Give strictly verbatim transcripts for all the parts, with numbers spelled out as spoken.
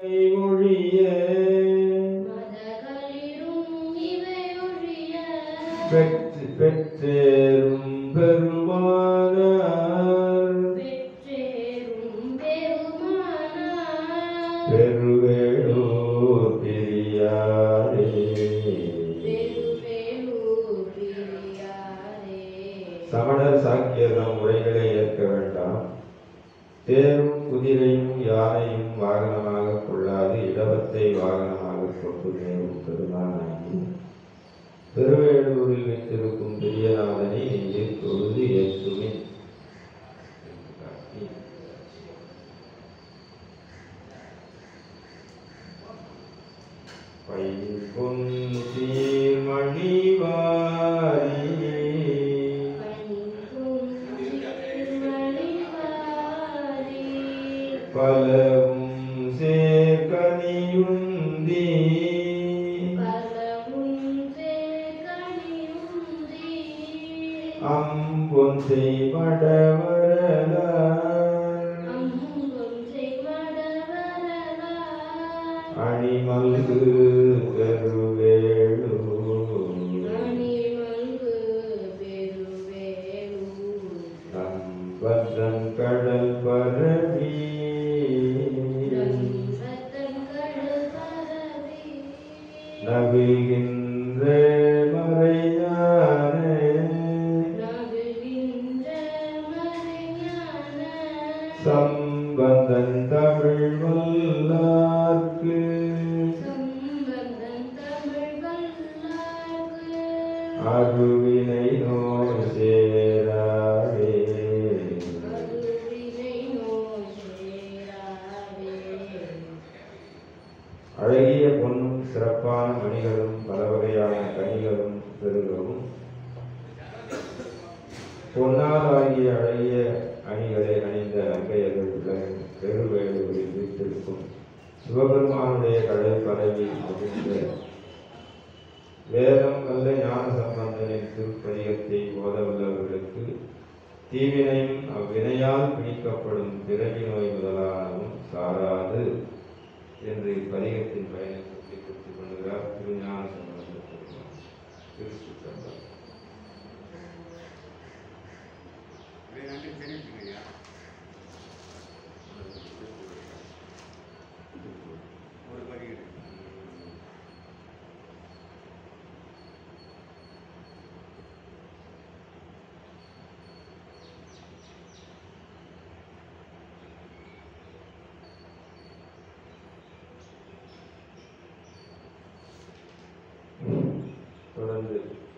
ஒழிய பெற்று பெற்றேறும் பெருமானார் பெருவேளூர் பெரியாரே சமணர் சாக்கியர்தம் உரைகளை ஏற்க வேண்டாம். தேரும் குதிரையும் யானையும் வாகனமாக கொள்ளாது இடவத்தை வாகனமாக கொண்டு நேரும் பெருமானாகி பெருவேளூரில் வைத்திருக்கும் பெரியநாதனை நெஞ்சில் தொழுது ஏற்றுவேன். பைம்பொன் சீர்மணிவாரி பலவும் சேர்கனியுந்தி அம்பொன் செய்மடவரலார் அணிமல்கு பெருவேளூர் நம்பன் கடல் பரவி நவிகின்ற மறைஞானே சம்பந்தன் தமிழ் வல்லார்க்கு அருவினை நோய் சேராவே. அழகிய பொன்னும் சிறப்பான மணிகளும் பல வகையான கனிகளும் பெருகவும் பொன்னாலாகிய அழகிய அணிகளை அணிந்த நங்கையர்கள் பெருவேளூரில் வீட்டிற்கும் சிவபெருமானுடைய கடல் பரவி மகிழ்ந்த வேதம் வல்ல ஞான சம்பந்தனின் திருப்பதிகத்தை ஓதவல்லவர்களுக்கு தீவினையும் அவ்வினையால் பிடிக்கப்படும் பிறவி நோய் முதலானவும் சாராது என்று இப்பதிகத்தின் பயனை பற்றி குறித்துக் கொள்கிறார் திருஞான சம்பந்தர் திருச்சிற்றம்பலம். தொடர்ந்து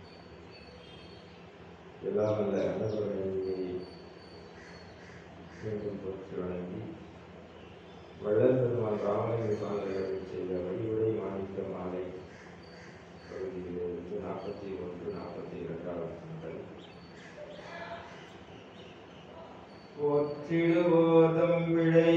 எல்லாம் அல்ல அன்னபரணியை மீண்டும் போற்றி வழங்கி வள்ளல் பெருமான் ராமலிங்க சுவாமிகள் செய்த வழிவுரை மாணிக்க மாலை பகுதியிலிருந்து நாற்பத்தி ஒன்று நாற்பத்தி இரண்டாவது போற்றிடுவோதம் விடை